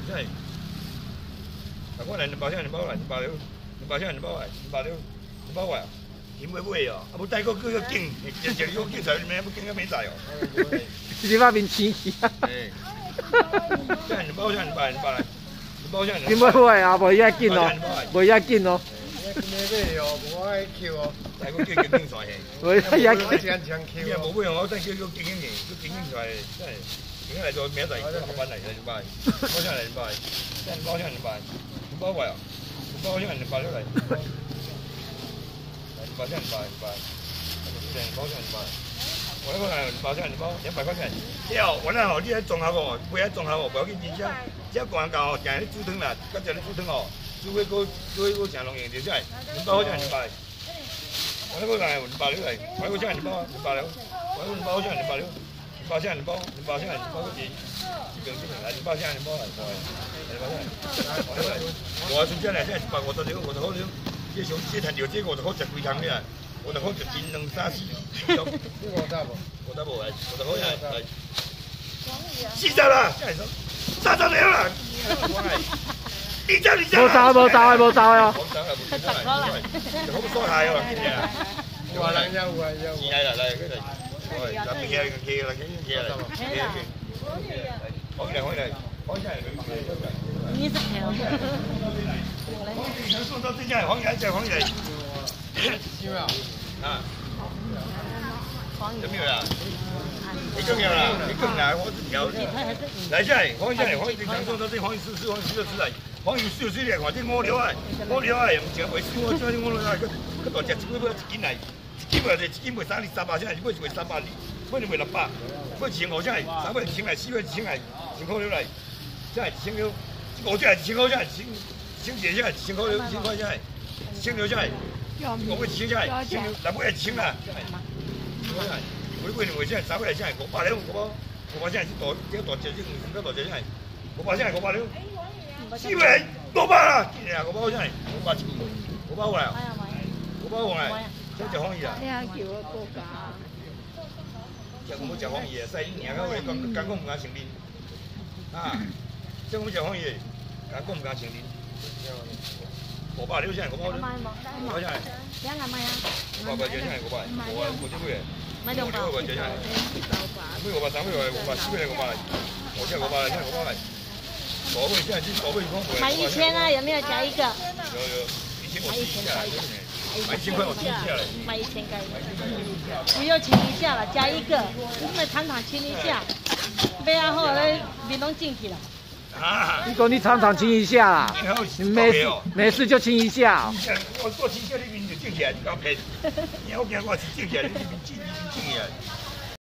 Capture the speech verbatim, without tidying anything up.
真系。嗱，我嚟兩包先，兩包嚟，兩包了，兩包先，兩包嚟，兩包了，兩包嚟。點會會哦？啊，冇帶個嗰個勁，隻隻個勁在咩？冇勁都沒帶哦。 你把面黐起啊！ 誒，真係兩包先，兩包嚟，兩包嚟，兩包先。 點會會啊？冇一件咯，冇一件咯。 咩咩哦？我愛 Q 哦。 帶個勁勁勁出嚟。 冇一件。 依家冇會我真叫個勁勁嘅，個勁勁出嚟真係。而家嚟做咩嚟？學班嚟嘅兩包，包先嚟兩包，真係包先兩包，兩包位啊，兩包先兩包出嚟。包先包包，成包先包。我呢個係包先包，一百塊錢。之後我呢後啲喺種下喎，每一種下喎，唔要緊錢啫。只講緊教，淨係啲豬腿啦，跟住啲豬腿哦，豬尾個豬尾個成龍形條出嚟，兩包先兩包。我呢個係兩包料嚟，我呢個先兩包，兩包料，我呢個兩包先兩包料。包先你包，你包先你包個錢，基本基本嚟，你包先你包嚟，包嚟，你包先。我算真係真係百我得了，我就好了。即係即係藤條即我就好食幾層嘅，我就好食煎兩三絲。呢個得冇？ 我得冇係，我就好係係。四隻啦，真係三隻兩啦。呢隻呢隻。 冇走冇走啊冇走啊！ 冇走啊冇走啊！好多蟹啊，見唔見啊？ 話兩優啊優。 二係啦嚟，佢哋。rồi làm cái kia cái kia là cái kia là kia kia hỏi này hỏi này hỏi này 你是看我。 说到这家黄爷在黄爷， 有没有？ 啊，有没有啦？你更有啦，你更难，我是有。来下来，黄下来，黄你常说到这黄四四黄四四来，黄四四四来，黄这我了啊，我了啊，唔只为输我，只我了啊，佢佢大只只不过一斤嚟。基本上一斤卖三厘三百先，你买是卖三百厘，买就卖六百，买千五先係，三百千嚟，四百千嚟，千塊了嚟，真係千了，我真係千塊真係千千幾先係，千塊了千塊先係，千了真係，我買千真係，千了，嗱買係千啦，真係，真係，每每年賣先係，三百先係，五百了，五百，五百先係大，幾大隻先，五百大隻先係，五百先係五百了，四百六百啦，見啊，五百真係，五百千，五百過嚟，五百過嚟。真係可以啊！ 你係叫我報價。 即係我冇就可以啊！細年嘅我哋講間工唔敢成年啊！即係我就可以間工唔敢成年。五百六先係五百六，五百先係。 兩個買啊？ 五百塊錢先係五百，我啊冇啲咩嘢。 買兩百。 五百塊錢係。咩五百三咩五百四咩五百嚟？我先係五百嚟，先係五百嚟。寶貝現在寶貝光買一千啊？有沒有加一個？ 有有，一千我記下來。買一千塊我記下來。 買一千塊。不要清一下了，加一個，你咪常常清一下，不然後來面攏進去了。 啊！ 你講你常常清一下啦，你沒事沒事就清一下。 我我清下你面就進去啊！你搞騙！你我驚我是進去啊！你面進你進去啊！